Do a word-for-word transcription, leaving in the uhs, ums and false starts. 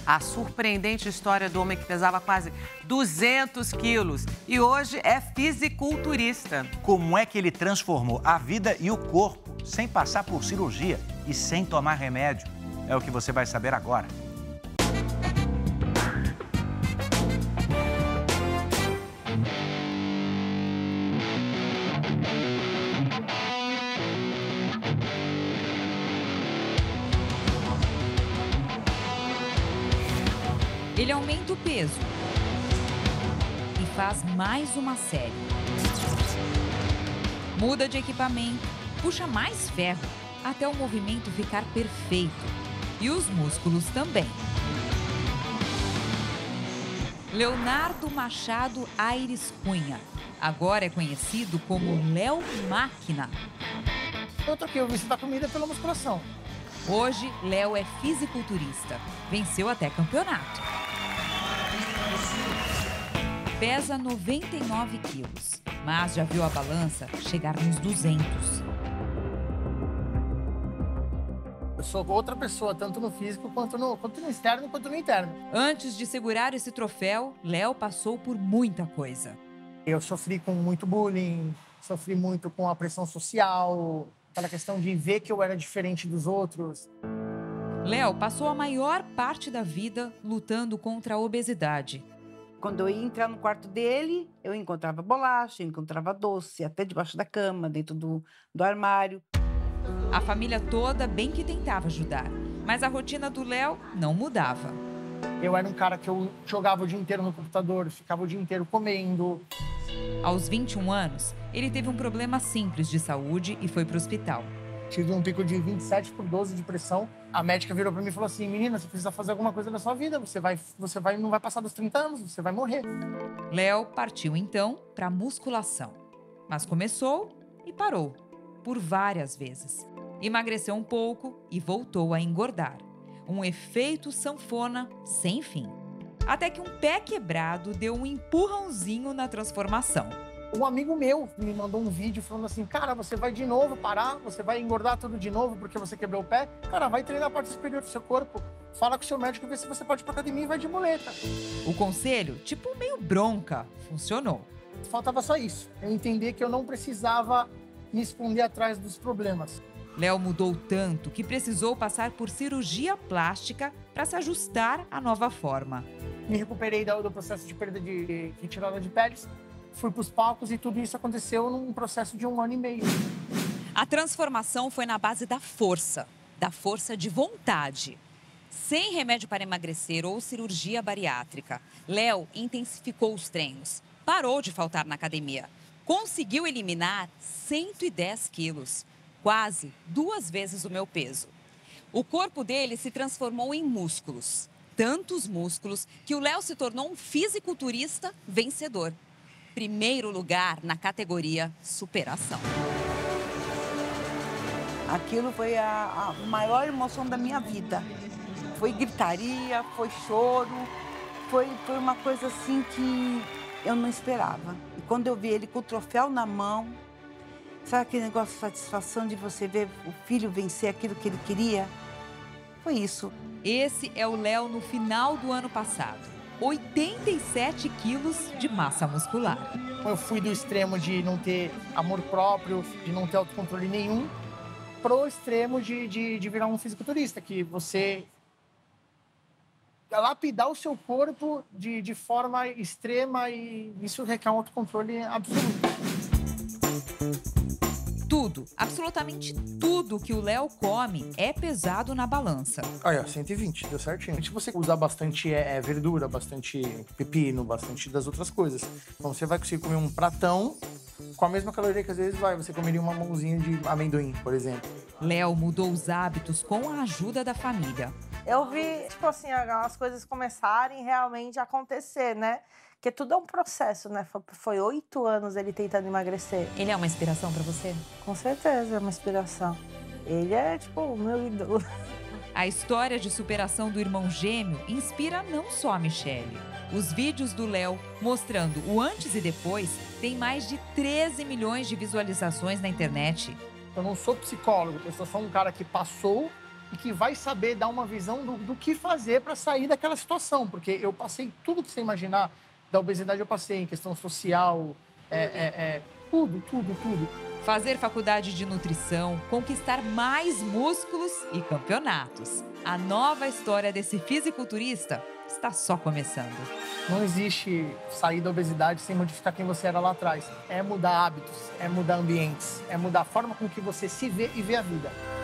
A surpreendente história do homem que pesava quase duzentos quilos e hoje é fisiculturista. Como é que ele transformou a vida e o corpo sem passar por cirurgia e sem tomar remédio? É o que você vai saber agora. Ele aumenta o peso e faz mais uma série. Muda de equipamento, puxa mais ferro, até o movimento ficar perfeito. E os músculos também. Leonardo Machado Aires Cunha. Agora é conhecido como Léo Máquina. Eu troquei o vício da comida pela musculação. Hoje, Léo é fisiculturista. Venceu até campeonato. Pesa noventa e nove quilos, mas já viu a balança chegar nos duzentos. Eu sou outra pessoa, tanto no físico, quanto no, quanto no externo, quanto no interno. Antes de segurar esse troféu, Léo passou por muita coisa. Eu sofri com muito bullying, sofri muito com a pressão social, aquela questão de ver que eu era diferente dos outros. Léo passou a maior parte da vida lutando contra a obesidade. Quando eu ia entrar no quarto dele, eu encontrava bolacha, eu encontrava doce, até debaixo da cama, dentro do, do armário. A família toda bem que tentava ajudar, mas a rotina do Léo não mudava. Eu era um cara que eu jogava o dia inteiro no computador, ficava o dia inteiro comendo. Aos vinte e um anos, ele teve um problema simples de saúde e foi para o hospital. Tive um pico de vinte e sete por doze de pressão. A médica virou para mim e falou assim: menina, você precisa fazer alguma coisa na sua vida. Você, vai, você vai, não vai passar dos trinta anos, você vai morrer. Léo partiu então para musculação. Mas começou e parou, por várias vezes. Emagreceu um pouco e voltou a engordar. Um efeito sanfona sem fim. Até que um pé quebrado deu um empurrãozinho na transformação. Um amigo meu me mandou um vídeo falando assim: cara, você vai de novo parar, você vai engordar tudo de novo porque você quebrou o pé? Cara, vai treinar a parte superior do seu corpo, fala com o seu médico e vê se você pode ir pra academia e vai de muleta. O conselho, tipo meio bronca, funcionou. Faltava só isso, eu entender que eu não precisava me esconder atrás dos problemas. Léo mudou tanto que precisou passar por cirurgia plástica para se ajustar à nova forma. Me recuperei do processo de perda de retirada de peles. Fui para os palcos e tudo isso aconteceu num processo de um ano e meio. A transformação foi na base da força, da força de vontade. Sem remédio para emagrecer ou cirurgia bariátrica, Léo intensificou os treinos, parou de faltar na academia, conseguiu eliminar cento e dez quilos, quase duas vezes o meu peso. O corpo dele se transformou em músculos, tantos músculos que o Léo se tornou um fisiculturista vencedor. Primeiro lugar na categoria superação. Aquilo foi a, a maior emoção da minha vida. Foi gritaria, foi choro, foi, foi uma coisa assim que eu não esperava. E quando eu vi ele com o troféu na mão, sabe aquele negócio de satisfação de você ver o filho vencer aquilo que ele queria? Foi isso. Esse é o Léo no final do ano passado. oitenta e sete quilos de massa muscular. Eu fui do extremo de não ter amor próprio, de não ter autocontrole nenhum, pro extremo de, de, de virar um fisiculturista, que você lapidar o seu corpo de, de forma extrema e isso requer um autocontrole absoluto. Tudo, absolutamente tudo que o Léo come é pesado na balança. Olha, cento e vinte, deu certinho. Se você usar bastante é, é, verdura, bastante pepino, bastante das outras coisas, então você vai conseguir comer um pratão com a mesma caloria que às vezes vai, você comeria uma mãozinha de amendoim, por exemplo. Léo mudou os hábitos com a ajuda da família. Eu vi, tipo assim, as coisas começarem realmente a acontecer, né? Porque tudo é um processo, né? Foi oito anos ele tentando emagrecer. Ele é uma inspiração pra você? Com certeza é uma inspiração. Ele é, tipo, o meu ídolo. A história de superação do irmão gêmeo inspira não só a Michele. Os vídeos do Léo mostrando o antes e depois têm mais de treze milhões de visualizações na internet. Eu não sou psicólogo, eu só sou um cara que passou e que vai saber dar uma visão do, do que fazer para sair daquela situação. Porque eu passei tudo que você imaginar da obesidade, eu passei em questão social, é, é, é, tudo, tudo, tudo. Fazer faculdade de nutrição, conquistar mais músculos e campeonatos. A nova história desse fisiculturista está só começando. Não existe sair da obesidade sem modificar quem você era lá atrás. É mudar hábitos, é mudar ambientes, é mudar a forma com que você se vê e vê a vida.